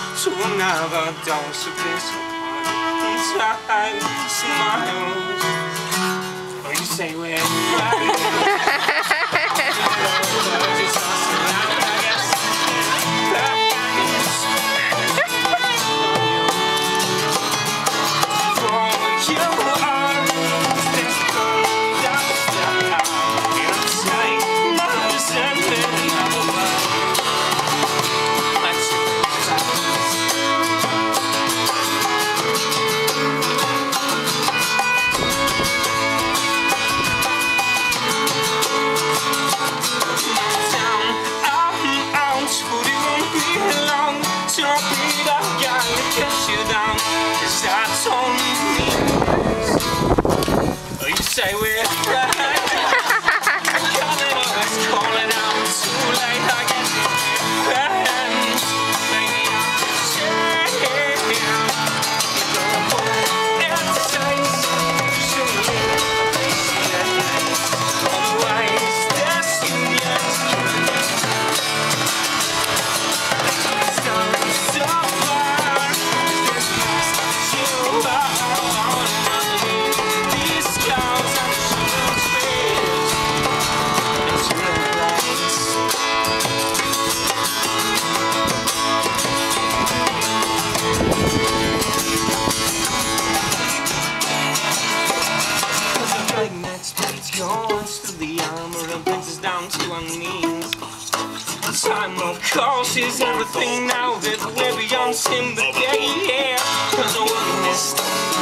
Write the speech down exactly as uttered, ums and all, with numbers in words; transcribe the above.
to another dose of this time smiles. Or you say we're right. Say we're right. Coming up, it's calling out too late. I guess it's friends. Maybe I'm just saying. You're gonna put it to size. Show me they see the eyes. Otherwise, this union's killing. It's going so far. This must you are. Goes through the armor and brings us down to our knees. Time of course is everything now that we're beyond sympathy, yeah. Cause the world is